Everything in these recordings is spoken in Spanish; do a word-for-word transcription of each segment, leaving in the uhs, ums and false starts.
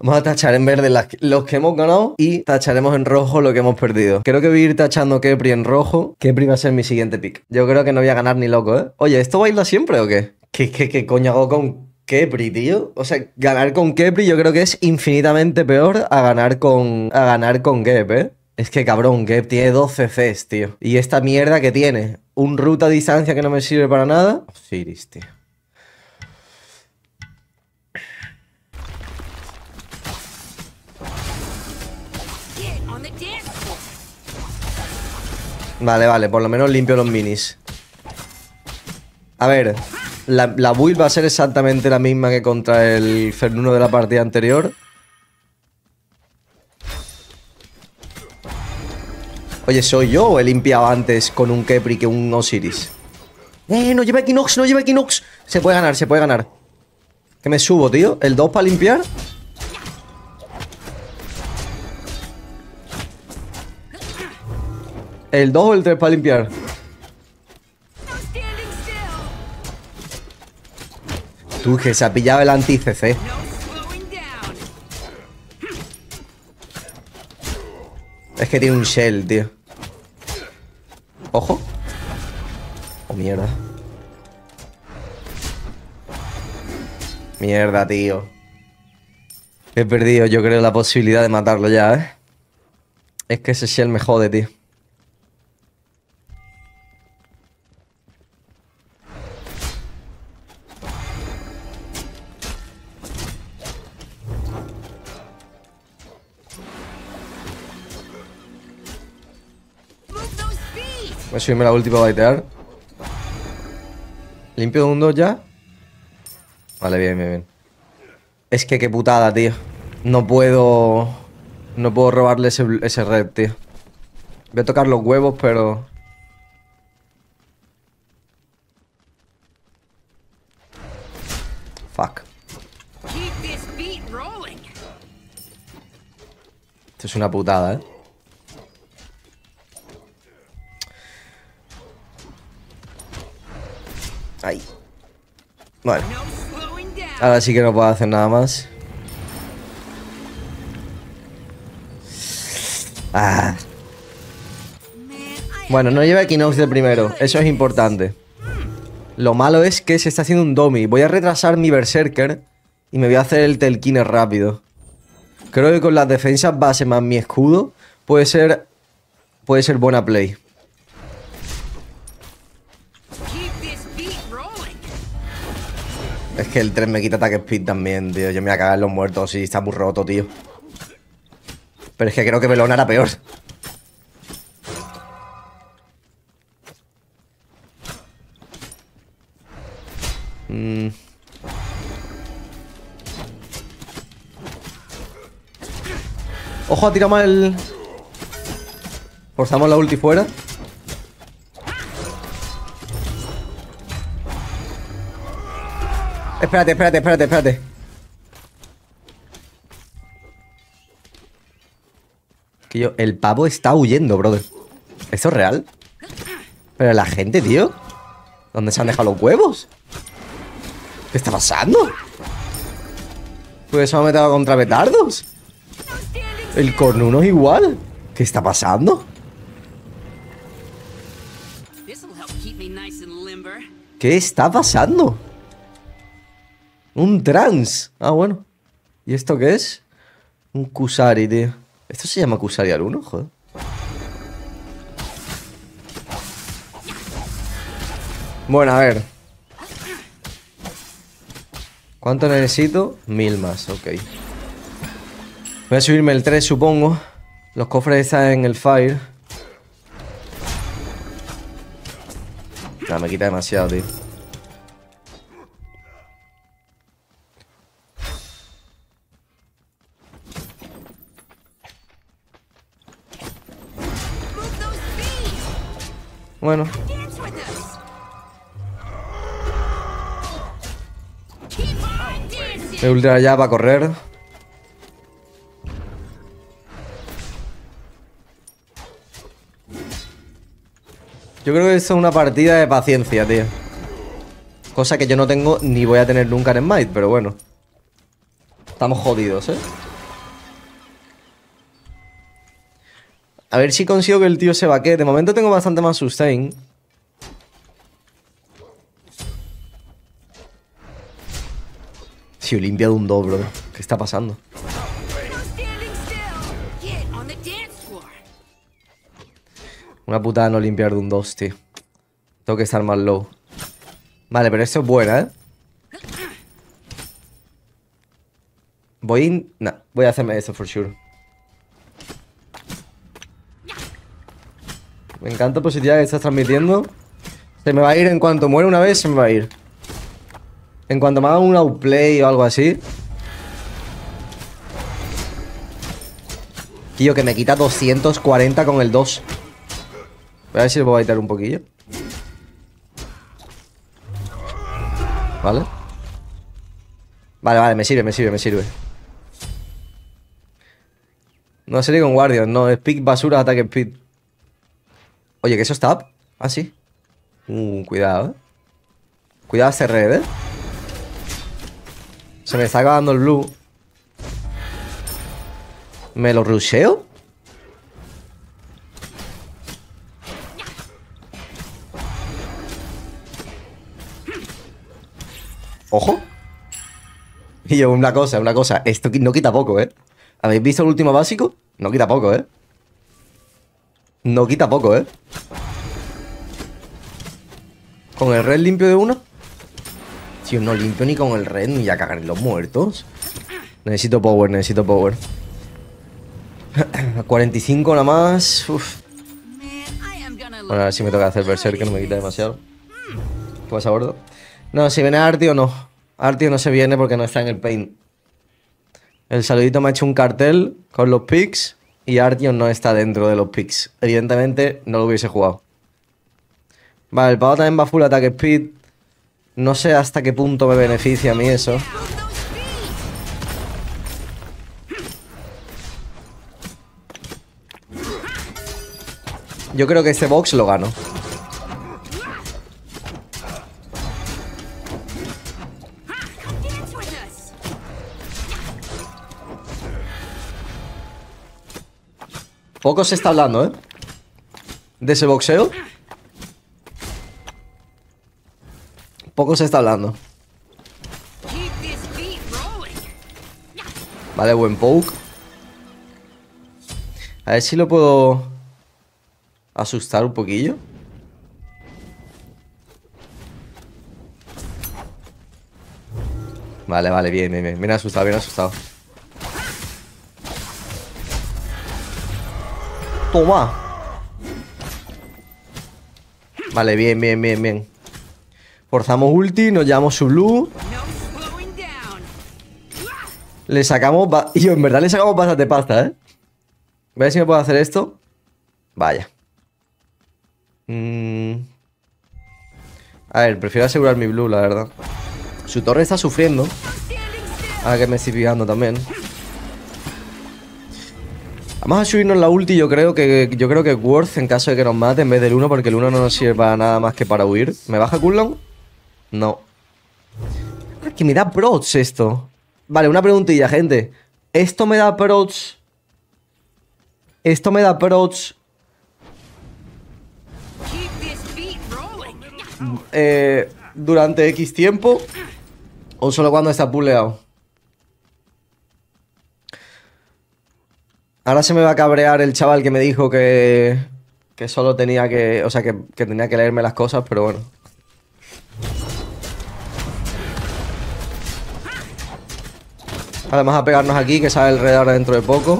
Vamos a tachar en verde las, los que hemos ganado y tacharemos en rojo lo que hemos perdido. Creo que voy a ir tachando Khepri en rojo. Khepri va a ser mi siguiente pick. Yo creo que no voy a ganar ni loco, ¿eh? Oye, ¿esto baila siempre o qué? ¿Qué, qué, qué coño hago con Khepri, tío? O sea, ganar con Khepri yo creo que es infinitamente peor a ganar con, a ganar con Gep, ¿eh? Es que cabrón, Gep tiene doce Cs, tío. Y esta mierda que tiene, un root a distancia que no me sirve para nada. Osiris, tío. Vale, vale, por lo menos limpio los minis. A ver, la, la build va a ser exactamente la misma que contra el Fernuno de la partida anterior. Oye, ¿soy yo o he limpiado antes con un Khepri que un Osiris? ¡Eh, no lleva Equinox, no lleva Equinox! Se puede ganar, se puede ganar. Que me subo, tío. ¿El dos para limpiar? ¿El dos o el tres para limpiar? Tú, que se ha pillado el anti-C C. Es que tiene un shell, tío. Ojo. Oh, mierda. Mierda, tío. He perdido, yo creo, la posibilidad de matarlo ya, ¿eh? Es que ese shell me jode, tío. Voy a subirme la última para baitear. ¿Limpio de un dos ya? Vale, bien, bien, bien. Es que qué putada, tío. No puedo... No puedo robarle ese, ese red, tío. Voy a tocar los huevos, pero... Fuck. Esto es una putada, ¿eh? Ahí. Bueno. Ahora sí que no puedo hacer nada más. Ah. Bueno, no lleva Equinox de primero. Eso es importante. Lo malo es que se está haciendo un dummy. Voy a retrasar mi Berserker y me voy a hacer el Telkiner rápido. Creo que con las defensas base más mi escudo puede ser... Puede ser buena play. Es que el tres me quita ataque speed también, tío. Yo me voy a cagar en los muertos y está muy roto, tío. Pero es que creo que Belona era peor. Mm. Ojo, tiramos el... Forzamos la ulti fuera. Espérate, espérate, espérate, espérate. Que yo... El pavo está huyendo, brother. ¿Eso es real? Pero la gente, tío. ¿Dónde se han dejado los huevos? ¿Qué está pasando? Pues eso me ha metido contra petardos. El cornuno es igual. ¿Qué está pasando? ¿Qué está pasando? Un trans. Ah, bueno. ¿Y esto qué es? Un Kusari, tío. ¿Esto se llama Kusari al uno? Joder. Bueno, a ver. ¿Cuánto necesito? Mil más, ok. Voy a subirme el tres, supongo. Los cofres están en el fire. No, me quita demasiado, tío. Bueno. Me ultra ya para correr. Yo creo que esto es una partida de paciencia, tío. Cosa que yo no tengo ni voy a tener nunca en Smite, pero bueno. Estamos jodidos, ¿eh? A ver si consigo que el tío se vaquee. De momento tengo bastante más sustain. Tío, limpia de un dos, bro. ¿Qué está pasando? Una putada no limpiar de un dos, tío. Tengo que estar más low. Vale, pero esto es buena, ¿eh? Voy... Nah, voy a hacerme eso, for sure. Me encanta la positividad que estás transmitiendo. Se me va a ir en cuanto muere una vez, se me va a ir. En cuanto me haga un outplay o algo así. Tío, que me quita doscientos cuarenta con el dos. Voy a ver si le puedo baitar un poquillo. Vale. Vale, vale, me sirve, me sirve, me sirve. No sería con Guardian, no. Es pick basura, ataque speed. Oye, ¿que eso está up? Ah, sí. Uh, cuidado, eh. Cuidado ese red, eh. Se me está acabando el blue. ¿Me lo rusheo? Ojo. Y yo, una cosa, una cosa. Esto no quita poco, ¿eh? ¿Habéis visto el último básico? No quita poco, ¿eh? No quita poco, ¿eh? ¿Con el red limpio de uno? Tío, no limpio ni con el red ni a cagar en los muertos. Necesito power, necesito power. cuarenta y cinco nada más. Uf. Bueno, a ver si me toca hacer berserk, que no me quita demasiado. ¿Qué pasa, gordo? No, si viene Artio no. Artio no se viene porque no está en el paint. El saludito me ha hecho un cartel con los picks y Artio no está dentro de los picks. Evidentemente no lo hubiese jugado. Vale, el pavo también va full attack speed. No sé hasta qué punto me beneficia a mí eso. Yo creo que este box lo gano. Poco se está hablando, ¿eh? De ese boxeo. Poco se está hablando. Vale, buen poke. A ver si lo puedo asustar un poquillo. Vale, vale, bien, bien, bien. Bien asustado, bien asustado. Toma. Vale, bien, bien, bien, bien. Forzamos ulti, nos llevamos su blue. Le sacamos... Y yo, en verdad le sacamos bastante pasta, ¿eh? Voy a ver si me puedo hacer esto. Vaya. Mm. A ver, prefiero asegurar mi blue, la verdad. Su torre está sufriendo. Ahora que me estoy pillando también. Vamos a subirnos la ulti, yo creo que yo creo que es worth en caso de que nos mate en vez del uno, porque el uno no nos sirve para nada más que para huir. ¿Me baja cooldown? No. Ah, que me da procs esto. Vale, una preguntilla, gente. ¿Esto me da procs? ¿Esto me da procs? Eh, ¿Durante X tiempo? ¿O solo cuando está puleado? Ahora se me va a cabrear el chaval que me dijo que... Que solo tenía que... O sea, que, que tenía que leerme las cosas, pero bueno. Vale, vamos a pegarnos aquí, que sale el red ahora dentro de poco.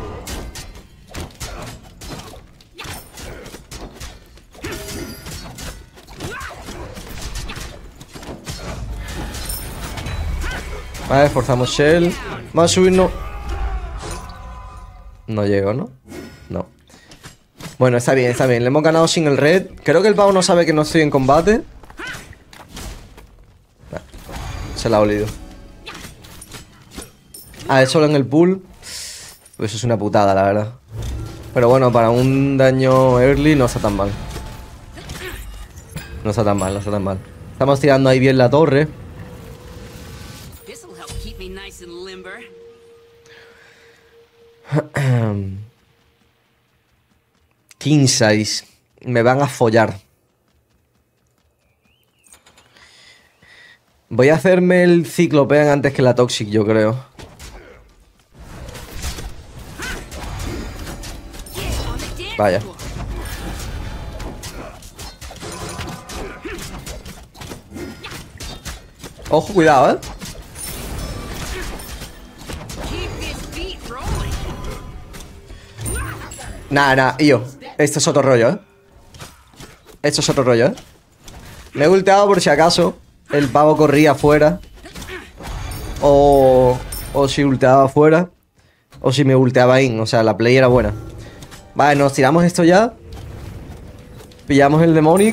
Vale, forzamos Shell. Vamos a subirnos. No llego, ¿no? No. Bueno, está bien, está bien. Le hemos ganado sin el red. Creo que el pavo no sabe que no estoy en combate. Nah, se la ha olido. Ah, es solo en el pool. Pues eso es una putada, la verdad. Pero bueno, para un daño early no está tan mal. No está tan mal, no está tan mal. Estamos tirando ahí bien la torre. King size. Me van a follar. Voy a hacerme el Ciclopean antes que la Toxic, yo creo. Vaya. Ojo, cuidado, ¿eh? Nah, nah, yo. Esto es otro rollo, ¿eh? Esto es otro rollo, ¿eh? Me he ulteado por si acaso el pavo corría afuera. O... O si ulteaba afuera. O si me ulteaba in. O sea, la play era buena. Vale, nos tiramos esto ya. Pillamos el Demonic.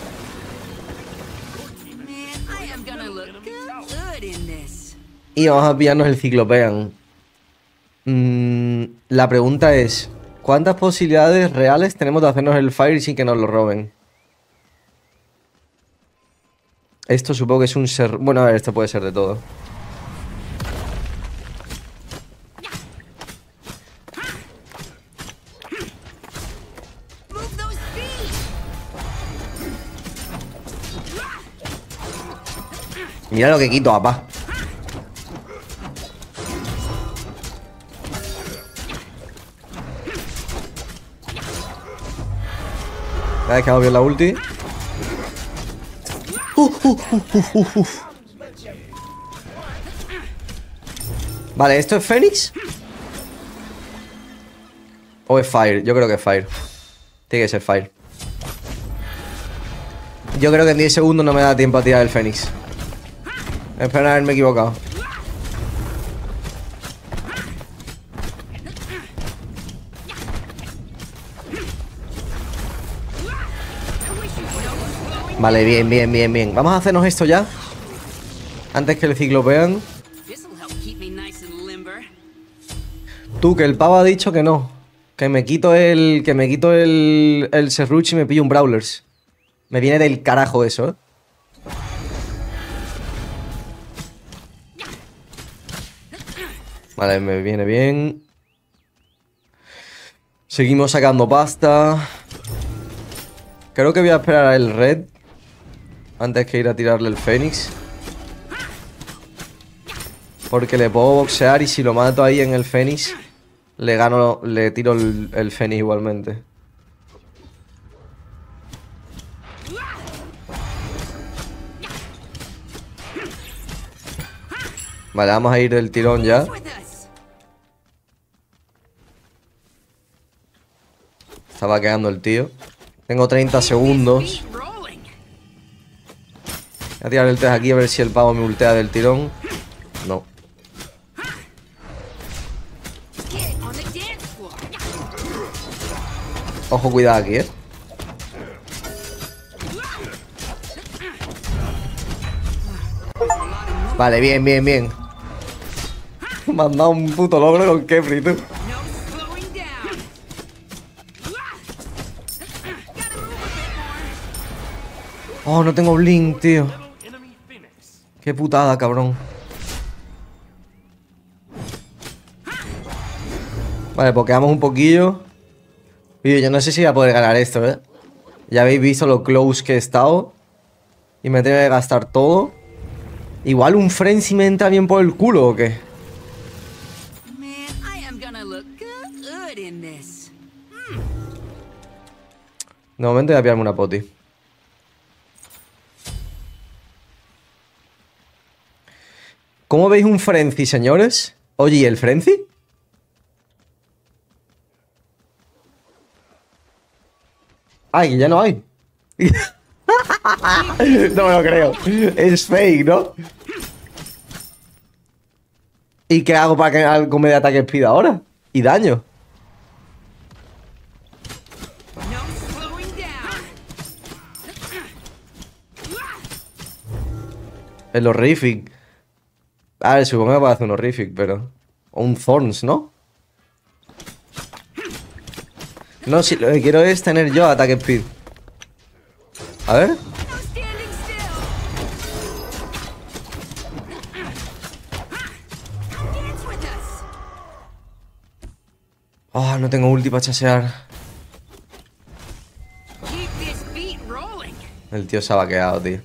Y vamos a pillarnos el Ciclopean. Mm, la pregunta es... ¿Cuántas posibilidades reales tenemos de hacernos el Fire sin que nos lo roben? Esto supongo que es un ser... Bueno, a ver, esto puede ser de todo. Mira lo que quito, papá. Me ha dejado bien la ulti. Uh, uh, uh, uh, uh, uh. Vale, ¿esto es Fénix? ¿O es Fire? Yo creo que es Fire. Tiene que ser Fire. Yo creo que en diez segundos no me da tiempo a tirar el Fénix. Espero haberme equivocado. Vale, bien, bien, bien, bien. Vamos a hacernos esto ya. Antes que el Ciclopean. Tú, que el pavo ha dicho que no. Que me quito el... Que me quito el... El Serruch y me pillo un Brawlers. Me viene del carajo eso, ¿eh? Vale, me viene bien. Seguimos sacando pasta. Creo que voy a esperar a el Red antes que ir a tirarle el Fénix. Porque le puedo boxear y si lo mato ahí en el Fénix, le gano, le tiro el, el Fénix igualmente. Vale, vamos a ir del tirón ya. Estaba quedando el tío. Tengo treinta segundos. Voy a tirar el test aquí a ver si el pavo me ultea del tirón. No. Ojo, cuidado aquí, eh. Vale, bien, bien, bien. Me han dado un puto logro con Kefri, tú. Oh, no tengo blink, tío. Qué putada, cabrón. Vale, pues quedamos un poquillo. Oye, yo no sé si voy a poder ganar esto, ¿eh? Ya habéis visto lo close que he estado. Y me tengo que gastar todo. Igual un frenzy me entra bien por el culo, ¿o qué? De momento voy a pillarme una poti. ¿Cómo veis un frenzy, señores? Oye, ¿y el frenzy? Ay, ya no hay. No me lo creo. Es fake, ¿no? ¿Y qué hago para que algo me dé ataque speed ahora? Y daño. El horrific. A ver, supongo que puedo hacer un horrific, pero... O un Thorns, ¿no? No, si lo que quiero es tener yo ataque speed. A ver. Oh, no tengo ulti para chasear. El tío se ha vaqueado, tío.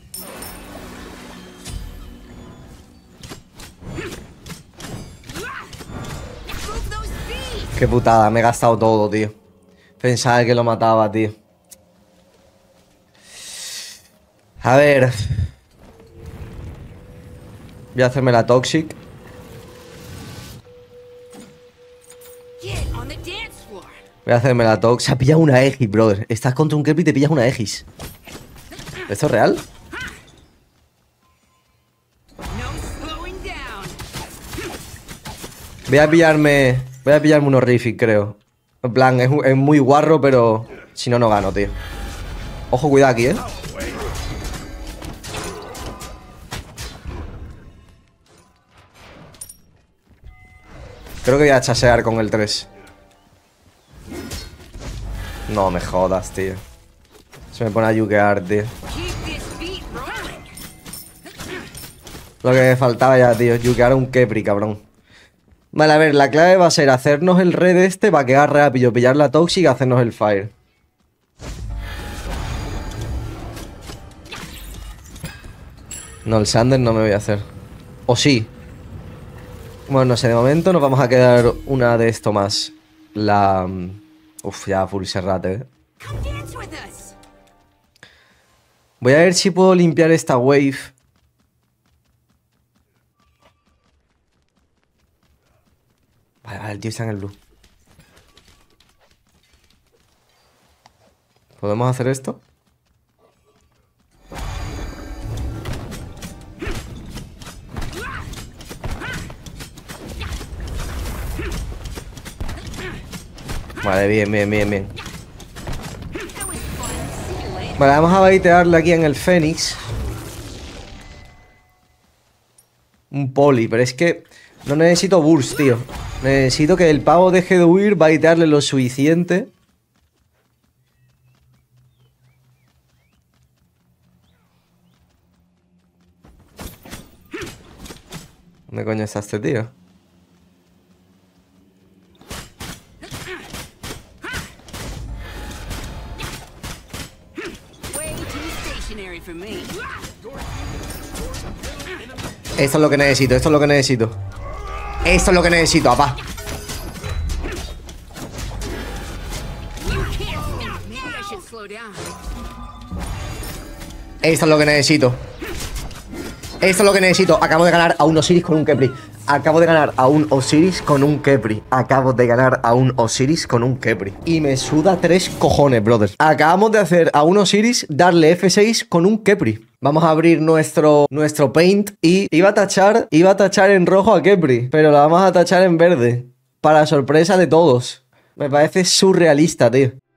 Qué putada, me he gastado todo, tío. Pensaba que lo mataba, tío. A ver. Voy a hacerme la Toxic. Voy a hacerme la Toxic. Se ha pillado una Aegis, brother. Estás contra un Kepri y te pillas una Aegis. ¿Esto es real? Voy a pillarme... Voy a pillarme un Horrific, creo. En plan, es, es muy guarro, pero... Si no, no gano, tío. Ojo, cuidado aquí, ¿eh? Creo que voy a chasear con el tres. No me jodas, tío. Se me pone a yukear, tío. Lo que me faltaba ya, tío. Yukear a un Kepri, cabrón. Vale, a ver, la clave va a ser hacernos el red este para quedar rápido, pillar la Toxic y hacernos el Fire. No, el Sander no me voy a hacer. O sí. Bueno, no sé, de momento nos vamos a quedar una de esto más. La... Uf, ya full serrate, ¿eh? Voy a ver si puedo limpiar esta wave. Vale, vale, el tío está en el blue. ¿Podemos hacer esto? Vale, bien, bien, bien, bien. Vale, vamos a baitearle aquí en el Fénix. Un poli, pero es que no necesito burst, tío. Necesito que el pavo deje de huir, baitearle lo suficiente. ¿Dónde coño está este tío? Esto es lo que necesito, esto es lo que necesito. Esto es lo que necesito, papá. Esto es lo que necesito. Esto es lo que necesito. Acabo de ganar a un Osiris con un Kepri. Acabo de ganar a un Osiris con un Kepri. Acabo de ganar a un Osiris con un Kepri. Y me suda tres cojones, brother. Acabamos de hacer a un Osiris darle F seis con un Kepri. Vamos a abrir nuestro, nuestro paint. Y iba a tachar, iba a tachar en rojo a Kepri, pero la vamos a tachar en verde. Para sorpresa de todos. Me parece surrealista, tío.